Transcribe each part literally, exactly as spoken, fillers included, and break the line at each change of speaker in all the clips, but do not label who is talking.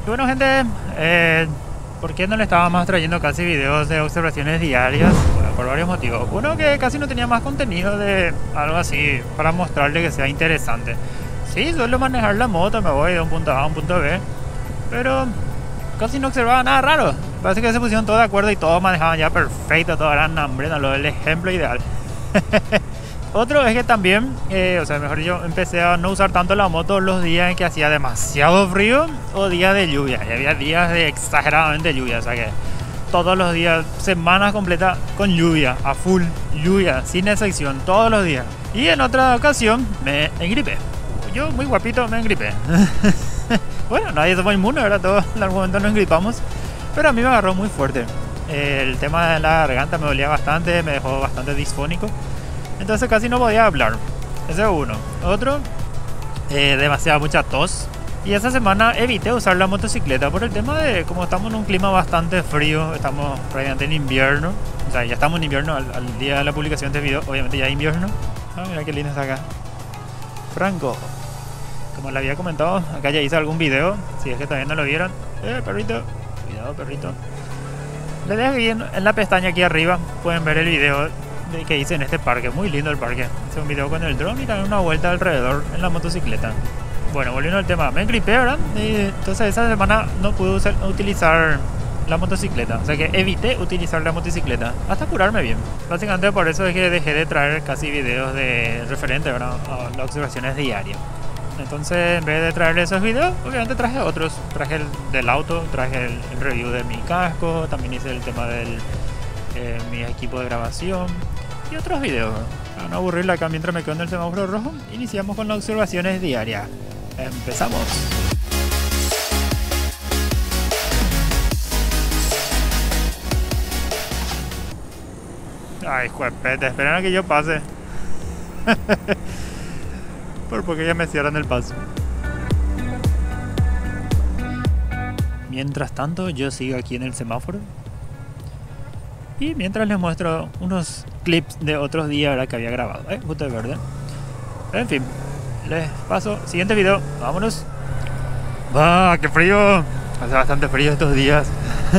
Y bueno, gente, eh, ¿por qué no le estaba más trayendo casi videos de observaciones diarias? Bueno, por varios motivos. Uno, que casi no tenía más contenido de algo así para mostrarle que sea interesante. Sí, suelo manejar la moto, me voy de un punto A a un punto B, pero casi no observaba nada raro. Parece que se pusieron todos de acuerdo y todos manejaban ya perfecto, todos eran hambre, lo del ejemplo ideal. Otro es que también, eh, o sea, mejor yo empecé a no usar tanto la moto los días en que hacía demasiado frío o días de lluvia. Y había días de exageradamente lluvia, o sea que todos los días, semanas completas con lluvia, a full lluvia, sin excepción, todos los días. Y en otra ocasión me engripé. Yo, muy guapito, me engripé. Bueno, nadie somos inmunes, ¿verdad? Todos en algún momento nos engripamos, pero a mí me agarró muy fuerte. El tema de la garganta me dolía bastante, me dejó bastante disfónico. Entonces casi no podía hablar. Ese es uno. Otro, eh, demasiada mucha tos. Y esa semana evité usar la motocicleta por el tema de como estamos en un clima bastante frío. Estamos prácticamente en invierno. O sea, ya estamos en invierno al, al día de la publicación de este video. Obviamente ya es invierno. Ah, mira qué lindo está acá. Franco. Como le había comentado, acá ya hice algún video. Si es que todavía no lo vieron. Eh, perrito. Cuidado, perrito. Les dejo aquí en, en la pestaña aquí arriba. Pueden ver el video de que hice en este parque. Muy lindo el parque. Hice un video con el dron y también una vuelta alrededor en la motocicleta. Bueno, volviendo al tema, me engripé, ¿verdad? Y entonces esa semana no pude usar, utilizar la motocicleta. O sea que evité utilizar la motocicleta hasta curarme bien. Básicamente por eso es que dejé de traer casi videos de referente, ¿verdad?, a las observaciones diarias. Entonces en vez de traerle esos videos, obviamente traje otros. Traje el del auto, traje el, el review de mi casco, también hice el tema del eh, mi equipo de grabación y otros videos. Para no aburrirla acá mientras me quedo en el semáforo rojo, iniciamos con las observaciones diarias. Empezamos. Ay, juepete, esperan a que yo pase. Por porque ya me cierran el paso. Mientras tanto, yo sigo aquí en el semáforo. Y mientras les muestro unos clips de otros días, ¿verdad?, que había grabado. Eh, justo de verde. En fin, les paso. Siguiente video. Vámonos. ¡Ah, qué frío! Hace bastante frío estos días.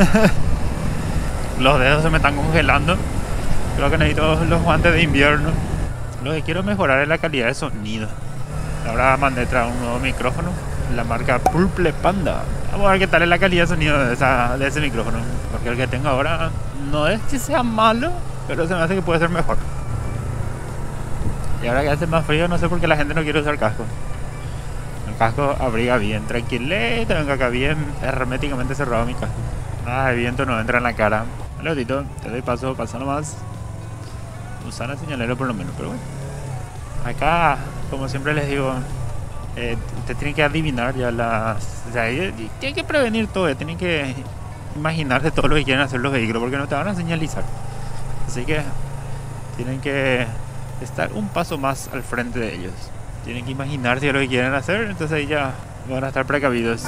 Los dedos se me están congelando. Creo que necesito los guantes de invierno. Lo que quiero mejorar es la calidad de sonido. Ahora mandé traer un nuevo micrófono, la marca Purple Panda. Vamos a ver qué tal es la calidad de sonido de, esa, de ese micrófono. Porque el que tengo ahora no es que sea malo, pero se me hace que puede ser mejor. Y ahora que hace más frío, no sé por qué la gente no quiere usar casco. El casco abriga bien, tranquilito, venga acá bien, herméticamente cerrado mi casco. Ah, el viento no entra en la cara. Lotito, te doy paso, pasa nomás. Usar el señalero por lo menos, pero bueno. Acá, como siempre les digo, eh, usted tiene que adivinar ya las... O sea, tiene que prevenir todo, tienen que imaginarse todo lo que quieren hacer los vehículos, porque no te van a señalizar. Así que tienen que estar un paso más al frente de ellos. Tienen que imaginarse lo que quieren hacer, entonces ahí ya van a estar precavidos.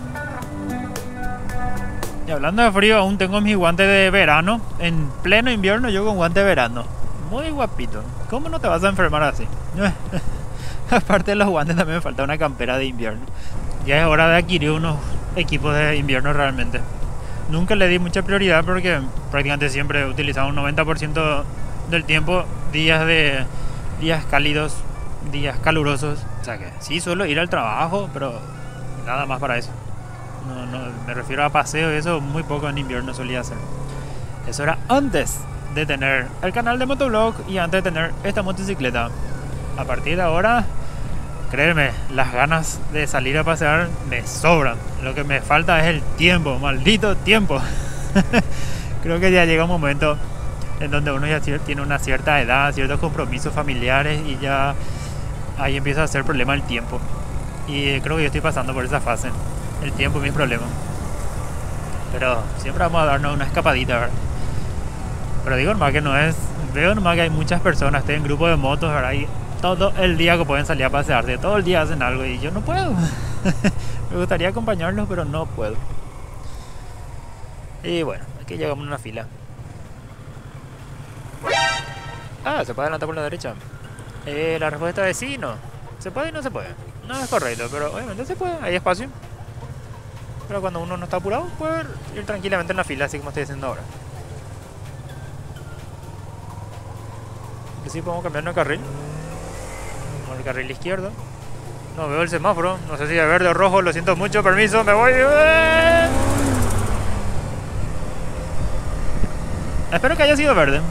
Y hablando de frío, aún tengo mis guantes de verano. En pleno invierno yo con guantes de verano. Muy guapito. ¿Cómo no te vas a enfermar así? Aparte de los guantes, también me falta una campera de invierno. Ya es hora de adquirir unos equipos de invierno realmente. Nunca le di mucha prioridad porque prácticamente siempre utilizaba un noventa por ciento del tiempo días de días cálidos, días calurosos. O sea que sí suelo ir al trabajo, pero nada más para eso. No, no, me refiero a paseo y eso muy poco en invierno solía hacer. Eso era antes de tener el canal de Motoblog y antes de tener esta motocicleta. A partir de ahora, créeme, las ganas de salir a pasear me sobran. Lo que me falta es el tiempo, maldito tiempo. Creo que ya llega un momento en donde uno ya tiene una cierta edad, ciertos compromisos familiares y ya ahí empieza a ser problema el tiempo. Y creo que yo estoy pasando por esa fase. El tiempo es mi problema. Pero siempre vamos a darnos una escapadita, ¿verdad? Pero digo nomás que no es... Veo nomás que hay muchas personas, estoy en grupo de motos, ¿verdad? Y todo el día que pueden salir a pasearse, todo el día hacen algo y yo no puedo. Me gustaría acompañarlos, pero no puedo. Y bueno, aquí llegamos a una fila. Ah, se puede adelantar por la derecha. Eh, la respuesta es sí y no. ¿Se puede y no se puede? No es correcto, pero obviamente se puede, hay espacio. Pero cuando uno no está apurado, puede ir tranquilamente en la fila, así como estoy haciendo ahora. Y sí, podemos cambiar de carril. Vamos al carril izquierdo. No veo el semáforo, no sé si es verde o rojo, lo siento mucho, permiso, me voy. ¡Eh! Espero que haya sido verde.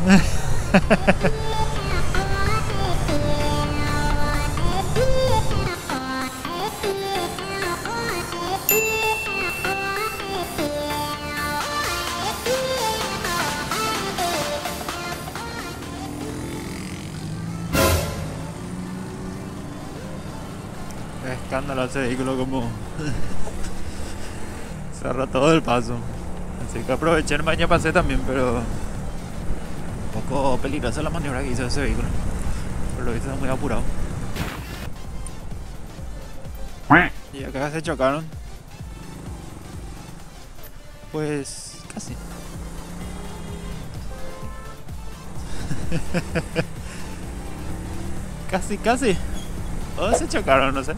Escándalo ese vehículo, como cerró todo el paso. Así que aproveché el baño, pasé también, pero un poco peligrosa la maniobra que hizo ese vehículo. Pero lo hizo muy apurado. Y acá se chocaron. Pues casi. Casi, casi. O se chocaron, no sé.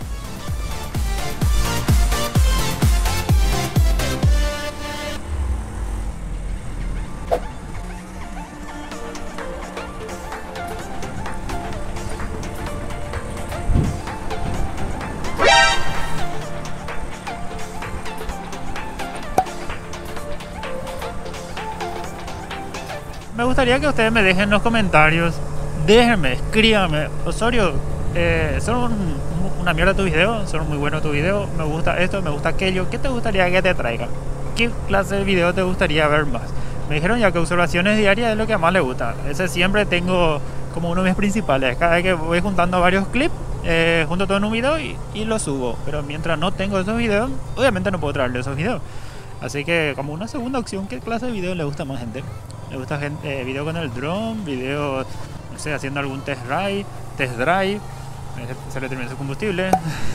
Me gustaría que ustedes me dejen en los comentarios. Déjenme, escríbanme. Osorio, eh, son un, una mierda tu video, son muy buenos tu video. Me gusta esto, me gusta aquello. ¿Qué te gustaría que te traigan? ¿Qué clase de video te gustaría ver más? Me dijeron ya que observaciones diarias es lo que más les gusta. Ese siempre tengo como uno de mis principales. Cada vez que voy juntando varios clips, eh, junto todo en un video y, y lo subo. Pero mientras no tengo esos videos, obviamente no puedo traerle esos videos. Así que como una segunda opción, ¿qué clase de video le gusta más gente? ¿Le gusta gente, eh, video con el drone? ¿Video, no sé, haciendo algún test drive? Test drive, se le termina su combustible.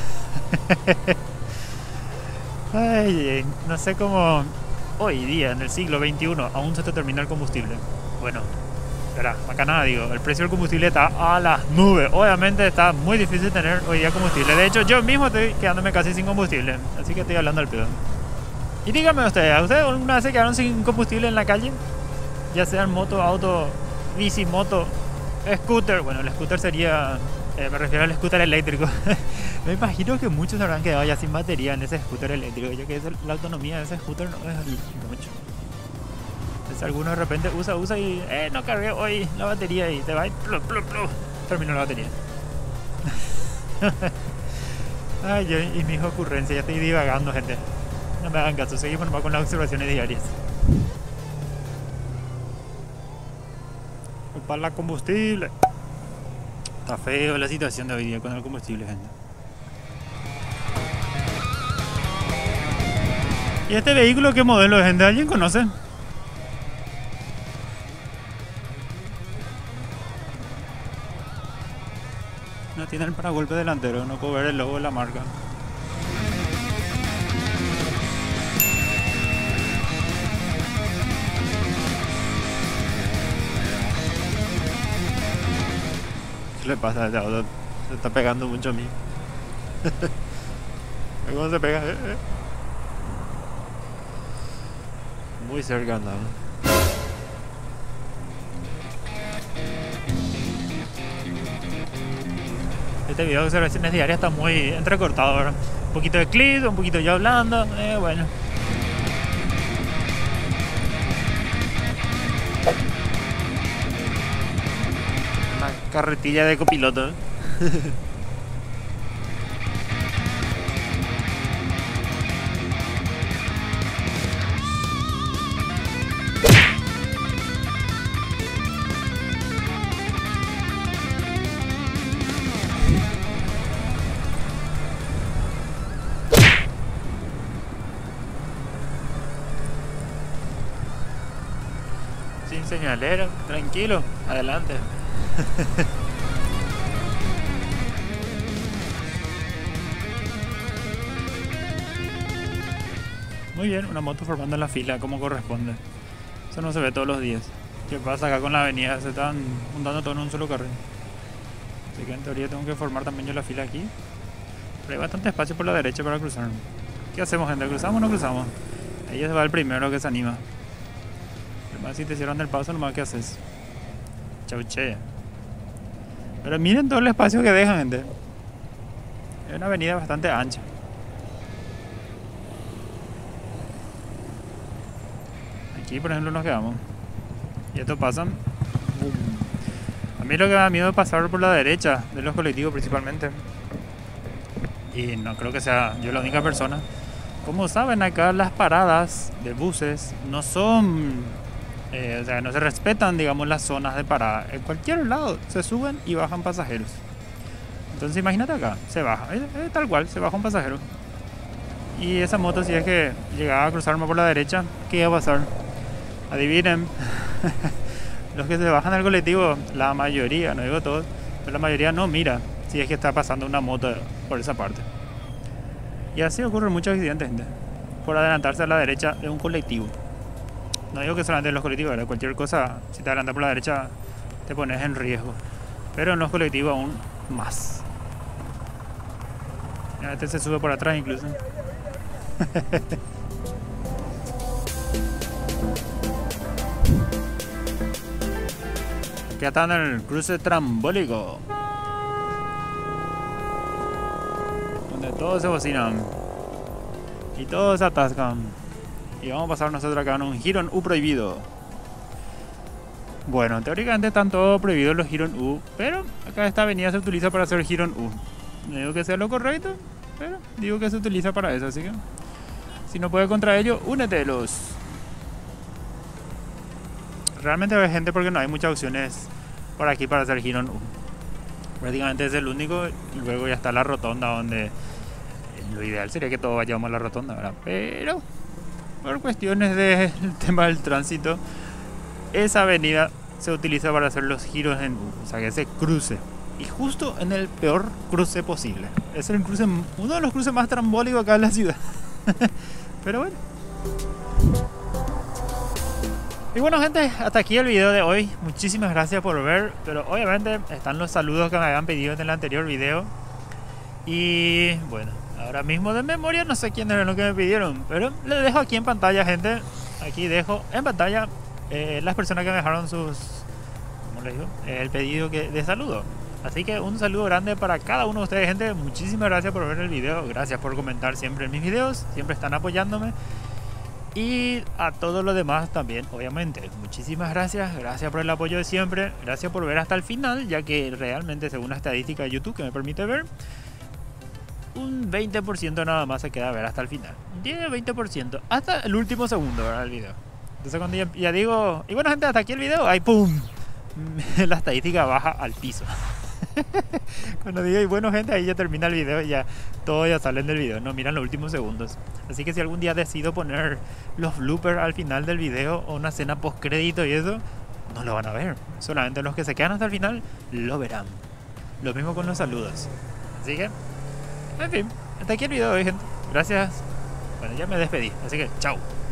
Ay, no sé cómo hoy día, en el siglo veintiuno, aún se te termina el combustible. Bueno, verá, acá nada digo, el precio del combustible está a las nubes. Obviamente está muy difícil tener hoy día combustible. De hecho, yo mismo estoy quedándome casi sin combustible, así que estoy hablando al pedo. Y díganme ustedes, ¿ustedes alguna vez se quedaron sin combustible en la calle? Ya sean moto, auto, bici, moto, scooter. Bueno, el scooter sería, eh, me refiero al scooter eléctrico. Me imagino que muchos habrán quedado ya sin batería en ese scooter eléctrico. Yo que la autonomía de ese scooter no es mucho. Entonces alguno de repente usa, usa y eh, no cargué hoy la batería y te va y plu, plu, plu, terminó la batería. Ay, yo y mis ocurrencias, ya estoy divagando, gente. No me hagan caso, seguimos nomás con las observaciones diarias. Para la combustible. Está feo la situación de hoy día con el combustible, gente. ¿Y este vehículo qué modelo es, gente? ¿Alguien conoce? No tiene el paragolpe delantero, no puedo ver el logo de la marca. ¿Qué le pasa a este auto? Se está pegando mucho a mí. ¿Cómo se pega? Muy cerca andaba. Este video de observaciones diarias está muy entrecortado, ¿verdad? Un poquito de clip, un poquito yo hablando, eh, bueno. Una carretilla de copiloto. Sin señalero, tranquilo, adelante. Muy bien, una moto formando la fila como corresponde. Eso no se ve todos los días. ¿Qué pasa acá con la avenida? Se están juntando todo en un solo carril. Así que en teoría tengo que formar también yo la fila aquí. Pero hay bastante espacio por la derecha para cruzar. ¿Qué hacemos, gente? ¿Cruzamos o no cruzamos? Ahí se va el primero que se anima. Además, si te cierran el paso, nomás, ¿qué haces? Chauche. Pero miren todo el espacio que dejan, gente. Es una avenida bastante ancha. Aquí, por ejemplo, nos quedamos. Y estos pasan. Boom. A mí lo que me da miedo es pasar por la derecha de los colectivos principalmente. Y no creo que sea yo la única persona. Como saben, acá las paradas de buses no son... Eh, o sea, no se respetan, digamos, las zonas de parada. En cualquier lado se suben y bajan pasajeros. Entonces imagínate acá, se baja. Es, es tal cual, se baja un pasajero. Y esa moto, si es que llegaba a cruzarme por la derecha, ¿qué iba a pasar? Adivinen. Los que se bajan del colectivo, la mayoría, no digo todos, pero la mayoría no mira si es que está pasando una moto por esa parte. Y así ocurren muchos accidentes, gente, por adelantarse a la derecha de un colectivo. No digo que solamente en los colectivos, ¿verdad? Cualquier cosa, si te adelantas por la derecha, te pones en riesgo. Pero en los colectivos aún más. Este se sube por atrás incluso. Aquí están en el cruce trambólico, donde todos se bocinan y todos se atascan. Y vamos a pasar nosotros acá en un giro en U prohibido. Bueno, teóricamente están todos prohibidos los giros en U, pero acá esta avenida se utiliza para hacer giro en U. No digo que sea lo correcto, pero digo que se utiliza para eso, así que si no puedes contra ello, únetelos. Realmente hay gente porque no hay muchas opciones por aquí para hacer giro en U. Prácticamente es el único, y luego ya está la rotonda, donde lo ideal sería que todos vayamos a la rotonda, ¿verdad? Pero por cuestiones del tema del tránsito, esa avenida se utiliza para hacer los giros en U, o sea que ese cruce. Y justo en el peor cruce posible. Es el cruce, uno de los cruces más trambólicos acá en la ciudad. Pero bueno. Y bueno, gente, hasta aquí el video de hoy. Muchísimas gracias por ver. Pero obviamente están los saludos que me habían pedido en el anterior video. Y bueno, ahora mismo de memoria no sé quién era lo que me pidieron. Pero les dejo aquí en pantalla, gente. Aquí dejo en pantalla eh, las personas que me dejaron sus... ¿Cómo les digo? Eh, el pedido que, de saludo. Así que un saludo grande para cada uno de ustedes, gente. Muchísimas gracias por ver el video. Gracias por comentar siempre en mis videos. Siempre están apoyándome. Y a todos los demás también, obviamente. Muchísimas gracias. Gracias por el apoyo de siempre. Gracias por ver hasta el final, ya que realmente, según la estadística de YouTube que me permite ver, un veinte por ciento nada más se queda a ver hasta el final. diez, veinte por ciento. Hasta el último segundo, ¿verdad? El video. Entonces cuando ya, ya digo... Y bueno, gente, hasta aquí el video. ¡Ay, pum! La estadística baja al piso. Cuando digo, y bueno, gente, ahí ya termina el video y ya todos ya salen del video, no miran los últimos segundos. Así que si algún día decido poner los bloopers al final del video o una escena post crédito y eso, no lo van a ver. Solamente los que se quedan hasta el final lo verán. Lo mismo con los saludos. Así que, en fin, hasta aquí el video de hoy, gente. Gracias. Bueno, ya me despedí, así que chao.